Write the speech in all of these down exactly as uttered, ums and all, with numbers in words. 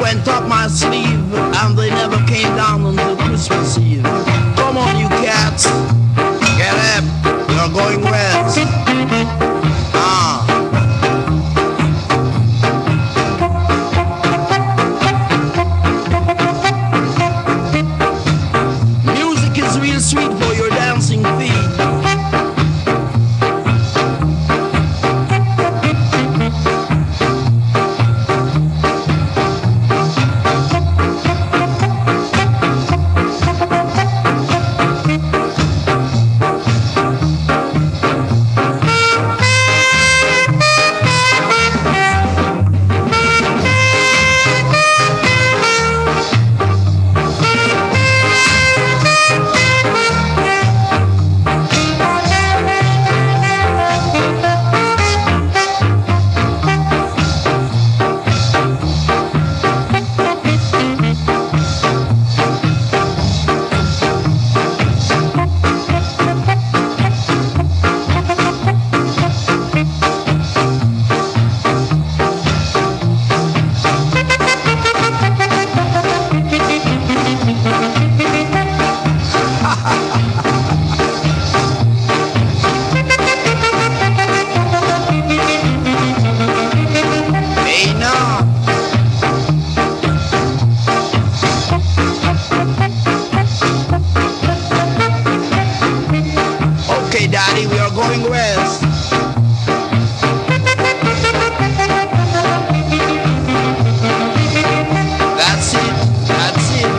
went up my sleeve, and they never came down until Christmas Eve. Come on, you cats, get up, you're going west. Ah. Music is real sweet for your dancing feet. Daddy, we are going west. That's it, that's it.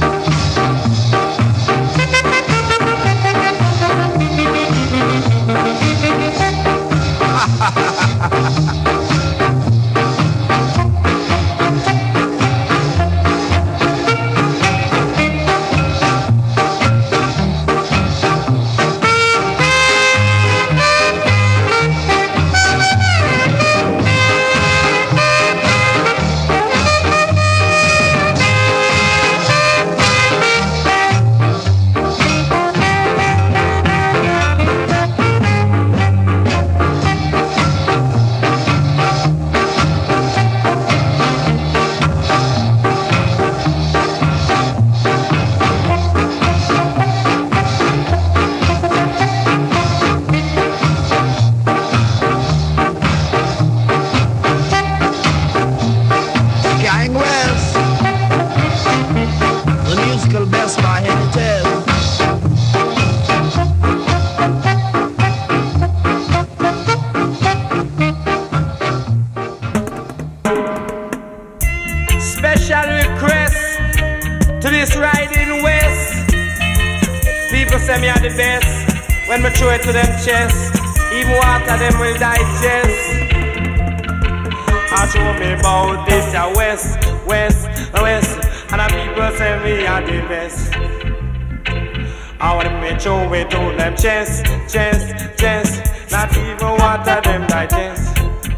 Best by any tale. Special request to this riding west. People say me are the best when me throw it to them chest. Even water them will digest. I show me about this ya west, west, west. And the people say we are the best. I want to make sure we do them chest, chest, chest. Not even water them digest.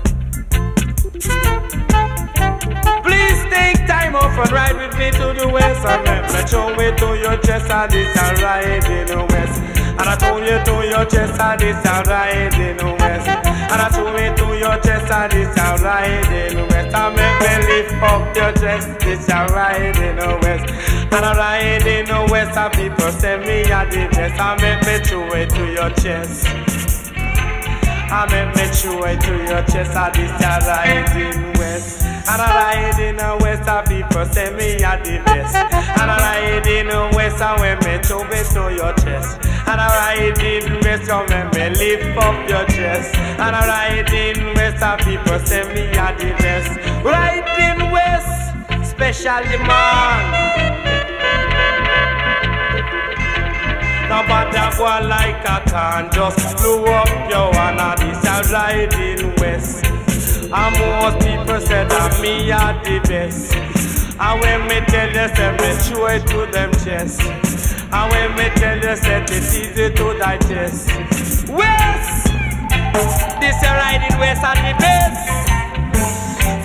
Please take time off and ride with me to the west. And make sure we do your chest and this a ride in the west. And I told you to your chest and this a ride in the west. And I told me to your chest and this a ride in the west. I make me lift up your chest, this a ride in the west. And I ride in the west and people say me a the best. I make me throw it to your chest. I make me throw it to your chest and this a ride in the west. And I ride in the west and people say me a the best. And I ride in the west and when me throw it to your chest. And I ride in the west and when me lift up your chest. And I ride in the west and people say me a the best. Ride in west, special demand. Nobody go like I can just blow up your one and this a ride in west. And most people say that me are the best. And when me tell you, say me throw it to them chest. And when me tell you, say it's easy to digest. West, this a riding west and the best. So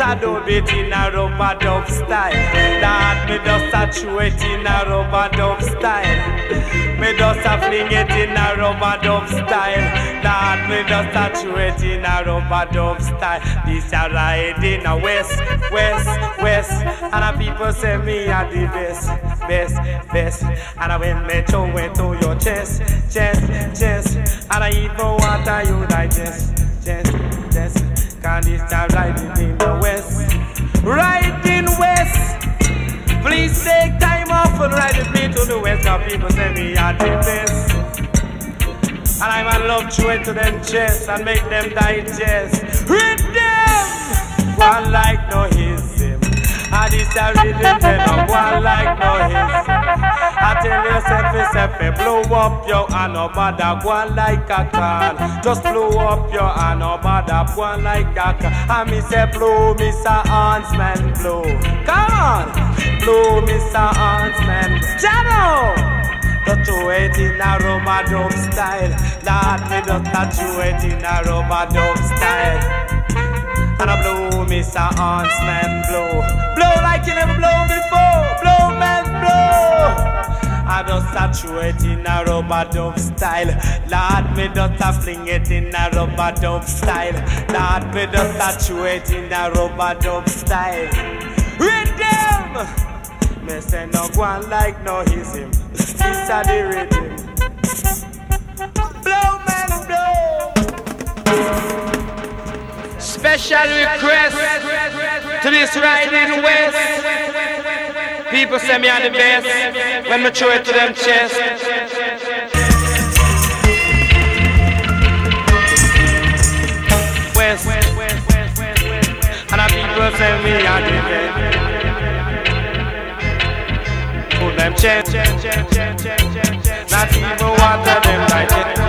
a do it in a rubber dub style. Lord, me just a chew it in a rubber dub style. Me just a fling it in a rubber dub style. Lord, me just a chew it in a rubber dub style. This a ride in a west, west, west. And a people say me a the best, best, best. And I when me throw it to your chest, chest, chest. And I even water you digest, chest, chest. Cause this a riding in the west, riding west. Please take time off and ride with me to the west. Cause people say me a the best. And I man love chew it to them chest and make them digest. Read them, one like no hism. And it's a rhythm, then no one like no hism. I tell yourself, yourself, blow up your hand, no bother, one like a can. Just blow up your hand, no bother, one like a can. And me say, blow, Mister Huntsman, blow. Come on, blow, Mister Huntsman. Jano! Just do it in a rubber dub style. Lord, me just do it in a rubber dub style. And I blow, Mister Huntsman, blow. Blow like you never blown before. Blow, man, blow. I just a it in a rubber dub style. Lord, me just a fling it in a rubber dub style. Lord, me just a it in a rubber dub style. Rhythm! Me say no one like no hism. This a the rhythm. Blow, man, blow. Special request to this riding west. People say me are the best when me throw it to them chest. West, and the people say me are the best. Put them chest, not even water them like it.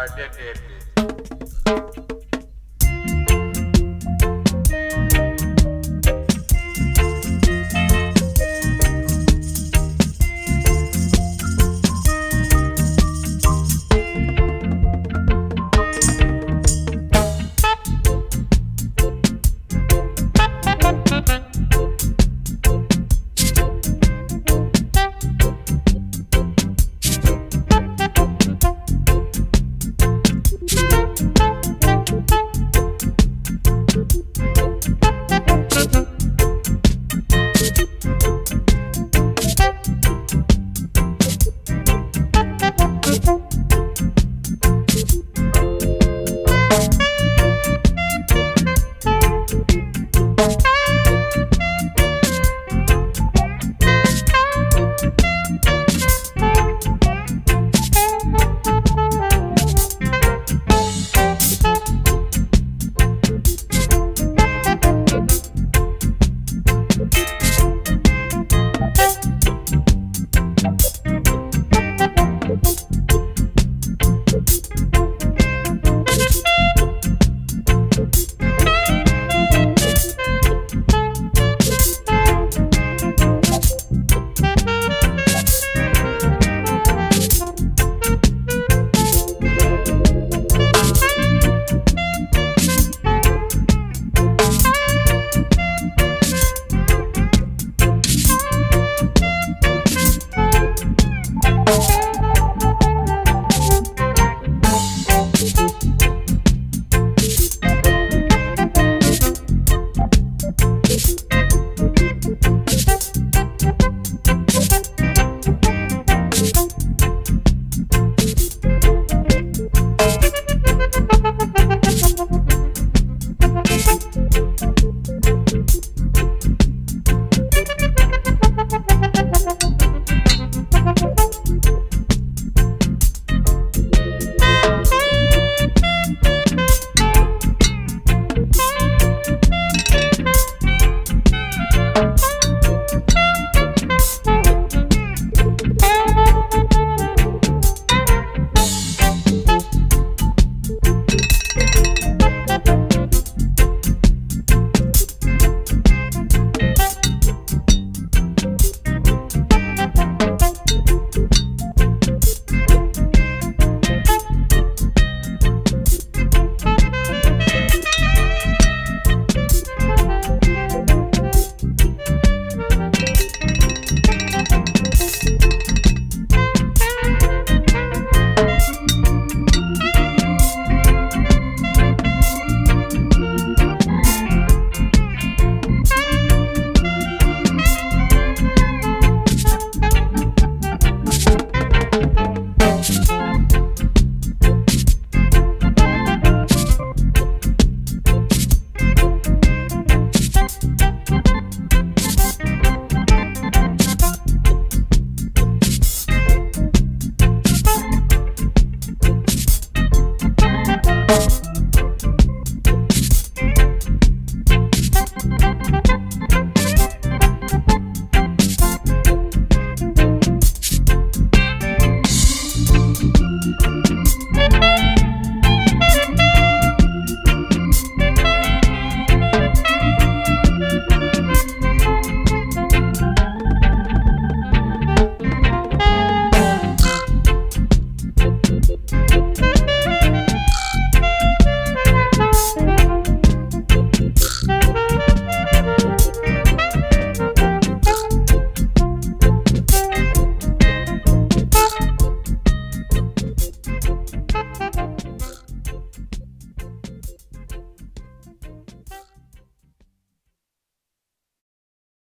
dead, dead.